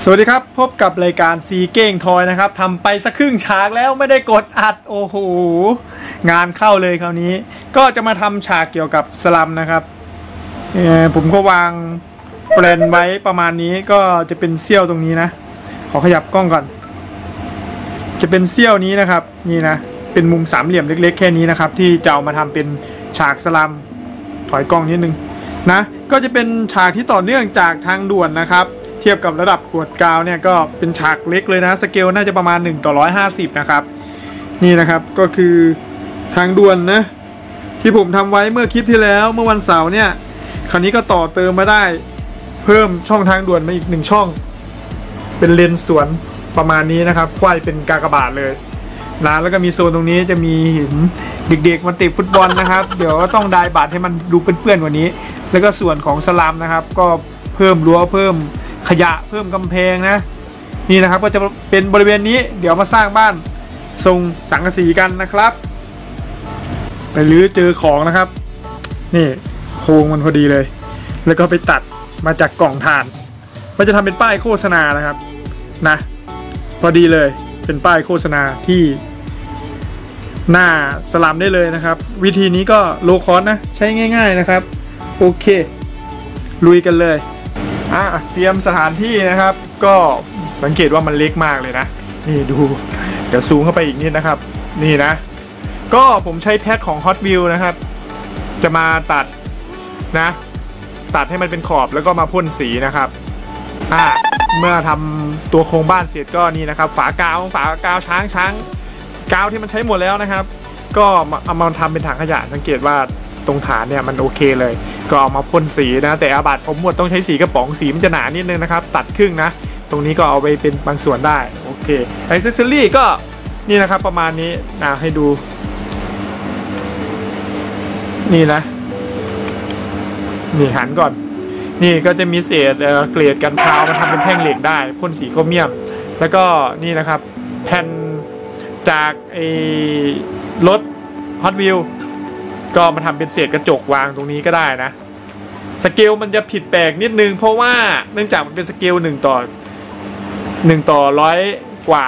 สวัสดีครับพบกับรายการซีเก้งทอยนะครับทำไปสักครึ่งฉากแล้วไม่ได้กดอัดโอ้โหงานเข้าเลยคราวนี้ก็จะมาทำฉากเกี่ยวกับสลัมนะครับผมก็วางแปลนไว้ประมาณนี้ก็จะเป็นเสี้ยวตรงนี้นะขอขยับกล้องก่อนจะเป็นเสี้ยวนี้นะครับนี่นะเป็นมุมสามเหลี่ยมเล็กๆแค่นี้นะครับที่จะเอามาทำเป็นฉากสลัมถอยกล้องนิดนึงนะก็จะเป็นฉากที่ต่อเนื่องจากทางด่วนนะครับเทียบกับระดับขวดกาวเนี่ยก็เป็นฉากเล็กเลยนะสเกลน่าจะประมาณ1:150นะครับนี่นะครับก็คือทางด่วนนะที่ผมทำไว้เมื่อคลิปที่แล้วเมื่อวันเสาร์เนี่ยคราวนี้ก็ต่อเติมมาได้เพิ่มช่องทางด่วนมาอีก1ช่องเป็นเลนสวนประมาณนี้นะครับควายเป็นกากบาทเลยนะแล้วก็มีโซนตรงนี้จะมีหินเด็กๆมาเตะฟุตบอลนะครับเดี๋ยวก็ต้องดายบาทให้มันดูเปื้อนๆกว่านี้แล้วก็ส่วนของสลามนะครับก็เพิ่มรั้วเพิ่มขยะเพิ่มกำแพงนะนี่นะครับก็จะเป็นบริเวณนี้เดี๋ยวมาสร้างบ้านทรงสังกะสีกันนะครับไปรื้อเจอของนะครับนี่โครงมันพอดีเลยแล้วก็ไปตัดมาจากกล่องถ่านมันจะทำเป็นป้ายโฆษณานะครับนะพอดีเลยเป็นป้ายโฆษณาที่หน้าสลัมได้เลยนะครับวิธีนี้ก็โลคอสนะใช้ง่ายๆนะครับโอเคลุยกันเลยเตรียมสถานที่นะครับก็สังเกตว่ามันเล็กมากเลยนะนี่ดูเดี๋ยวซูมเข้าไปอีกนิดนะครับนี่นะก็ผมใช้แท็กของ Hot Wheels นะครับจะมาตัดนะตัดให้มันเป็นขอบแล้วก็มาพ่นสีนะครับเมื่อทำตัวโครงบ้านเสร็จก็นี่นะครับฝากาวช้างกาวที่มันใช้หมดแล้วนะครับก็เอามาทำเป็นถังขยะสังเกตว่าตรงฐานเนี่ยมันโอเคเลยก็เอามาพ่นสีนะแต่อาบัตผมหมดต้องใช้สีกระป๋องสีมันจะหนานิดนึงนะครับตัดครึ่งนะตรงนี้ก็เอาไปเป็นบางส่วนได้โอเคไอเซสซอรี่ก็นี่นะครับประมาณนี้ให้ดูนี่นะนี่หันก่อนนี่ก็จะมีเศษเกล็ดกันพราวมาทำเป็นแท่งเหล็กได้พ่นสีโครเมียมแล้วก็นี่นะครับแผ่นจากรถ Hot Wheels ก็มาทำเป็นเศษกระจกวางตรงนี้ก็ได้นะสเกลมันจะผิดแปลกนิดนึงเพราะว่าเนื่องจากมันเป็นสเกล1 ต่อ100กว่า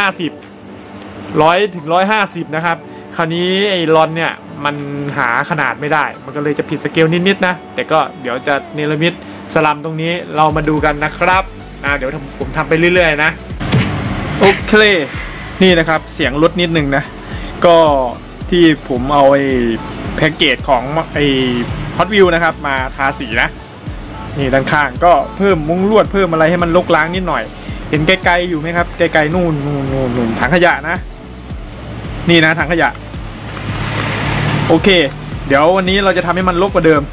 100 ถึง 150นะครับคราวนี้ไอ้ลอนเนี่ยมันหาขนาดไม่ได้มันก็เลยจะผิดสเกลนิดๆนะแต่ก็เดี๋ยวจะเนรมิตสลัมตรงนี้เรามาดูกันนะครับเดี๋ยวผมทำไปเรื่อยๆนะโอเคนี่นะครับเสียงลดนิดนึงนะก็ที่ผมเอาแพ็กเกจของHot Wheels นะครับมาทาสีนะนี่ด้านข้างก็เพิ่มมุ้งลวดเพิ่มอะไรให้มันลกล้างนิดหน่อยเห็นไกลๆอยู่ไหมครับไกลๆนู่นถังขยะนะนี่นะถังขยะโอเคเดี๋ยววันนี้เราจะทำให้มันลกกว่าเดิม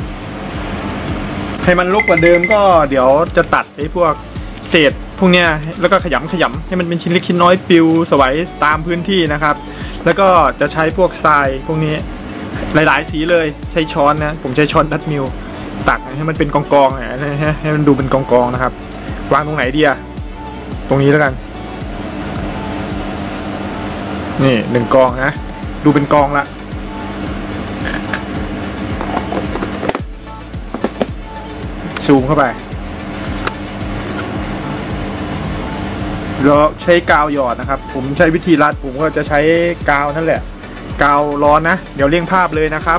ให้มันลกกว่าเดิมก็เดี๋ยวจะตัดพวกเศษพวกเนี้ยแล้วก็ขยำให้มันเป็นชิ้นเล็กชิ้นน้อยปิวสวยตามพื้นที่นะครับแล้วก็จะใช้พวกทรายพวกนี้หลายๆสีเลยใช้ช้อนนะผมใช้ช้อนดัตมิลตักให้มันเป็นกองๆให้มันดูเป็นกองๆนะครับวางตรงไหนดีอะตรงนี้แล้วกันนี่1 กองนะดูเป็นกองละซูมเข้าไปเราใช้กาวหยอดนะครับผมใช้วิธีรัดผมก็จะใช้กาวนั่นแหละกาวร้อนนะเดี๋ยวเลี่ยงภาพเลยนะครับ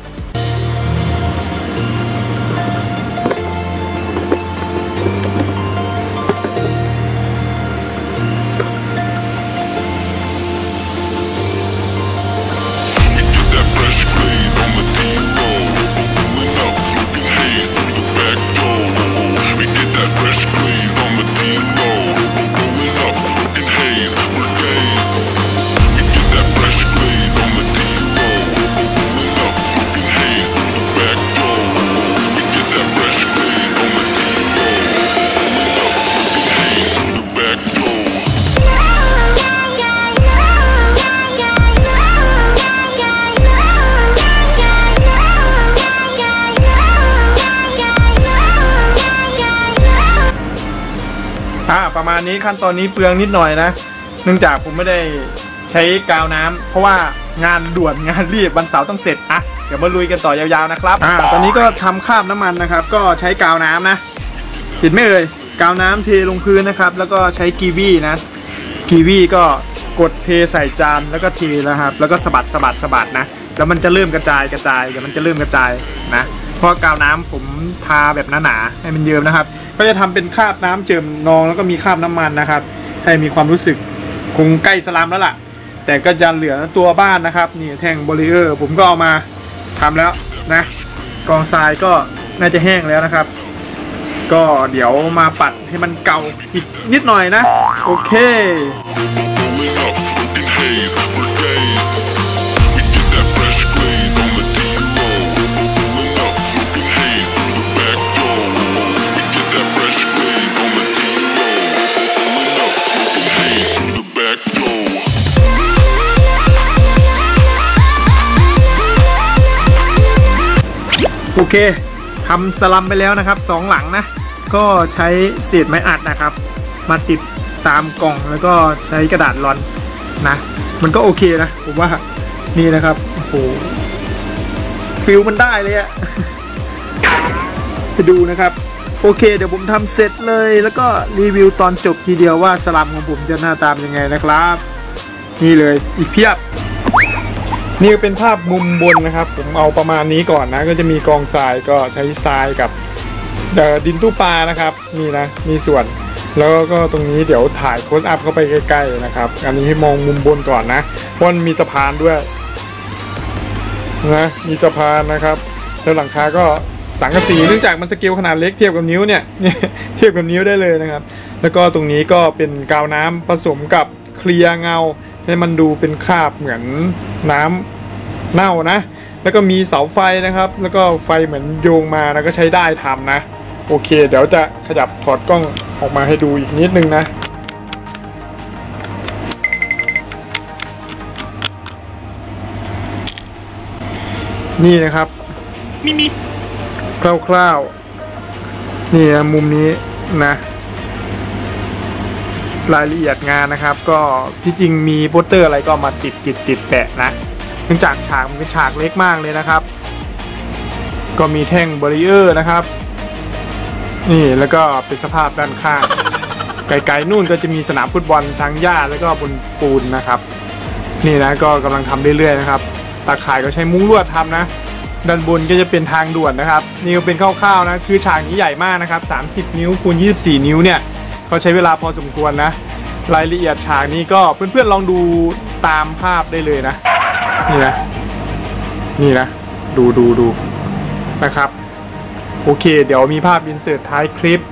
ประมาณนี้ขั้นตอนนี้เปลืองนิดหน่อยนะเนื่องจากผมไม่ได้ใช้กาวน้ำเพราะว่างานด่วนงานรีบวันเสาร์ต้องเสร็จเดี๋ยวมาลุยกันต่อยาวๆนะครับตอนนี้ก็ทำคราบน้ำมันนะครับก็ใช้กาวน้ำนะเห็นไหมเอ่ยกาวน้ำเทลงพื้นนะครับแล้วก็ใช้กีวีนะกีวีก็กดเทใส่จานแล้วก็เทนะครับแล้วก็สะบัดนะแล้วมันจะเริ่มกระจายเดี๋ยวมันจะเริ่มกระจายนะเพราะกาวน้ำผมทาแบบหนาๆให้มันเยิ้มนะครับก็จะทำเป็นคราบน้ำเจิ่มนองแล้วก็มีคราบน้ำมันนะครับให้มีความรู้สึกคงใกล้สลัมแล้วล่ะแต่ก็จะเหลือตัวบ้านนะครับนี่แท่งบริเออร์ผมก็เอามาทำแล้วนะกองทรายก็น่าจะแห้งแล้วนะครับก็เดี๋ยวมาปัดให้มันเก่าอีกนิดหน่อยนะโอเคโอเคทำสลัมไปแล้วนะครับ2หลังนะก็ใช้เศษไม้อัดนะครับมาติดตามกล่องแล้วก็ใช้กระดาษลอนนะมันก็โอเคนะผมว่านี่นะครับโอ้โหฟิลมันได้เลยอะไปดูนะครับโอเคเดี๋ยวผมทำเสร็จเลยแล้วก็รีวิวตอนจบทีเดียวว่าสลัมของผมจะหน้าตาเป็นยังไงนะครับนี่เลยอีกเพียบนี่เป็นภาพมุมบนนะครับผมเอาประมาณนี้ก่อนนะก็จะมีกองทรายก็ใช้ทรายกับดินตู้ปลานะครับนี่นะมีส่วนแล้วก็ตรงนี้เดี๋ยวถ่ายโคสอัพเข้าไปใกล้ๆนะครับอันนี้ให้มองมุมบนก่อนนะเพราะมันมีสะพานด้วยนะมีสะพานนะครับแล้วหลังคาก็สังกะสีเนื่องจากมันสเกลขนาดเล็กเทียบกับนิ้วเนี่ยเทียบกับนิ้วได้เลยนะครับแล้วก็ตรงนี้ก็เป็นกาวน้ำผสมกับเคลียร์เงาให้มันดูเป็นคราบเหมือนน้ำเน่านะแล้วก็มีเสาไฟนะครับแล้วก็ไฟเหมือนโยงมาแล้วก็ใช้ได้ทำนะโอเคเดี๋ยวจะขยับถอดกล้องออกมาให้ดูอีกนิดนึงนะนี่นะครับคร่าวๆนี่นะมุมนี้นะรายละเอียดงานนะครับก็ที่จริงมีโปสเตอร์อะไรก็มาติดแปะนะเนื่องจากฉากมันเป็นฉากเล็กมากเลยนะครับก็มีแท่งบารีเออร์นะครับนี่แล้วก็เป็นสภาพด้านข้างไกลๆนู่นก็จะมีสนามฟุตบอลทางหญ้าแล้วก็บนปูนนะครับนี่นะก็กำลังทำเรื่อยๆนะครับตาข่ายก็ใช้มุ้งลวดทำนะด้านบนก็จะเป็นทางด่วนนะครับนี่ก็เป็นคร่าวๆนะคือฉากนี้ใหญ่มากนะครับ30 นิ้วคูณ24 นิ้วเนี่ยก็ใช้เวลาพอสมควรนะรายละเอียดฉากนี้ก็เพื่อนๆลองดูตามภาพได้เลยนะนี่นะดูนะครับโอเคเดี๋ยวมีภาพอินเสิร์ตท้ายคลิป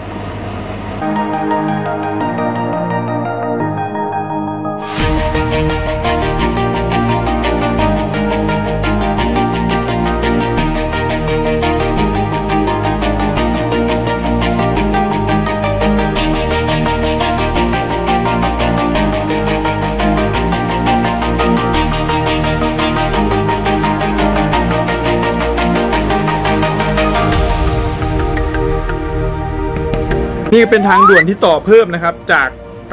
นี่เป็นทางด่วนที่ต่อเพิ่มนะครับจาก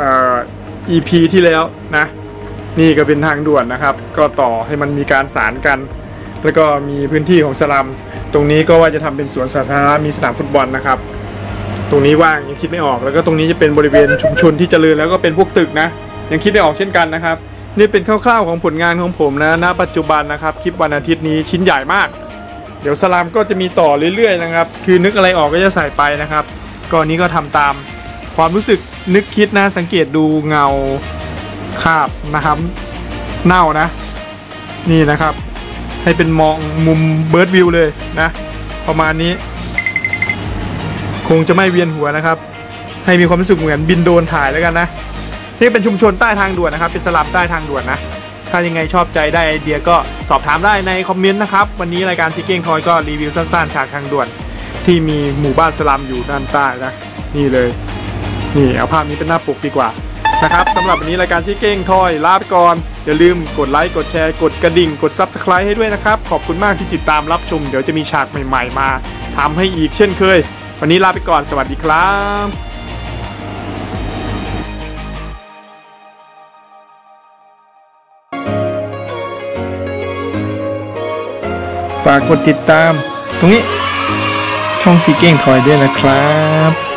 EP ที่แล้วนะนี่ก็เป็นทางด่วนนะครับก็ต่อให้มันมีการสานกันแล้วก็มีพื้นที่ของสลัมตรงนี้ก็ว่าจะทำเป็นสวนสาธารณะมีสนามฟุตบอลนะครับตรงนี้ว่างยังคิดไม่ออกแล้วก็ตรงนี้จะเป็นบริเวณชุมชนที่เจริญแล้วก็เป็นพวกตึกนะยังคิดไม่ออกเช่นกันนะครับนี่เป็นคร่าวๆของผลงานของผมนะณปัจจุบันนะครับคลิปวันอาทิตย์นี้ชิ้นใหญ่มากเดี๋ยวสลัมก็จะมีต่อเรื่อยๆนะครับคือนึกอะไรออกก็จะใส่ไปนะครับก็นี้ก็ทำตามความรู้สึกนึกคิดนะสังเกตดูเงาคราบนะครับเน่านะนี่นะครับให้เป็นมองมุมเบิร์ดวิวเลยนะประมาณนี้คงจะไม่เวียนหัวนะครับให้มีความรู้สึกเหมือนบินโดรนถ่ายแล้วกันนะนี่เป็นชุมชนใต้ทางด่วนนะครับเป็นสลับใต้ทางด่วนนะถ้ายังไงชอบใจได้ไอเดียก็สอบถามได้ในคอมเมนต์นะครับวันนี้รายการซีเก้งทอยก็รีวิวสั้นๆฉากทางด่วนที่มีหมู่บ้านสลัมอยู่ด้านใต้นะนี่เลยนี่เอาภาพนี้เป็นหน้าปกดีกว่านะครับสำหรับวันนี้รายการที่เก้งทอยลาไปก่อนอย่าลืมกดไลค์กดแชร์กดกระดิ่งกด Subscribe ให้ด้วยนะครับขอบคุณมากที่ติดตามรับชมเดี๋ยวจะมีฉากใหม่ๆมาทำให้อีกเช่นเคยวันนี้ลาไปก่อนสวัสดีครับฝากกดติดตามตรงนี้ช่องซีเก้งทอยด้วยนะครับ